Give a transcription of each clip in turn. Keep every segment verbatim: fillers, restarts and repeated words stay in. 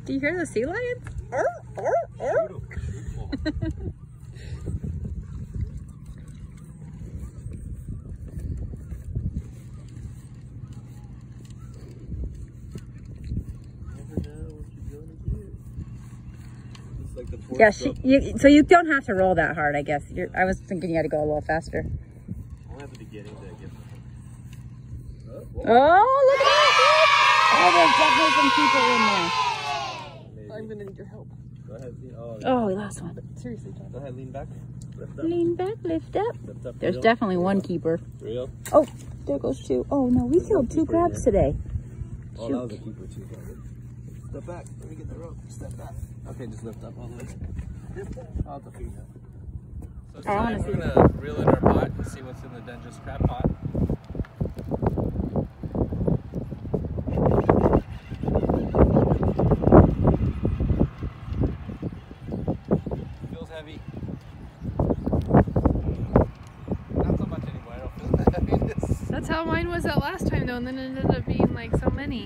Do you hear the sea lions? Arr, arr, arr. Like the yeah, she, you, so you don't have to roll that hard, I guess. You're, I was thinking you had to go a little faster. I'll have the beginning to get. Oh, oh, look at that! Oh, there's definitely some people in there. I'm gonna need your help. Go ahead. Lean. Oh, oh, we lost one. Seriously, John. Go ahead, lean back. Lift up. Lean back, lift up. Lift up. There's Real. definitely one keeper. Real. Oh, there goes two. Oh no, we killed two crabs today. Oh, that was a keeper too. Step back. Let me get the rope. Step back. Okay, just lift up all the way. I'll have to feed now. So tonight we're gonna reel in our pot and see what's in the Dungeons crab pot. Feels heavy. Not so much anymore. I don't feel that heaviness. That's how mine was that last time though, and then it ended up being like so many.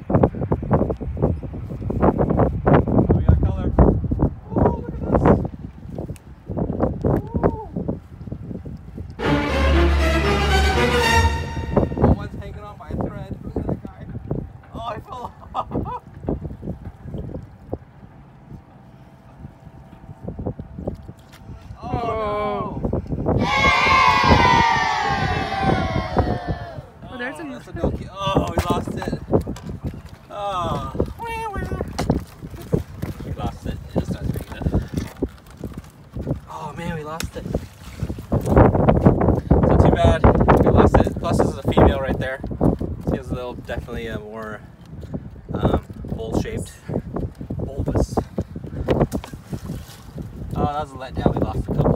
Oh, we lost it. Oh. We lost it. It just starts big enough. Oh man, we lost it. So too bad. We lost it. Plus this is a female right there. She has a little, definitely a more um, bowl-shaped, bulbous. Oh, that was a letdown. We lost a couple.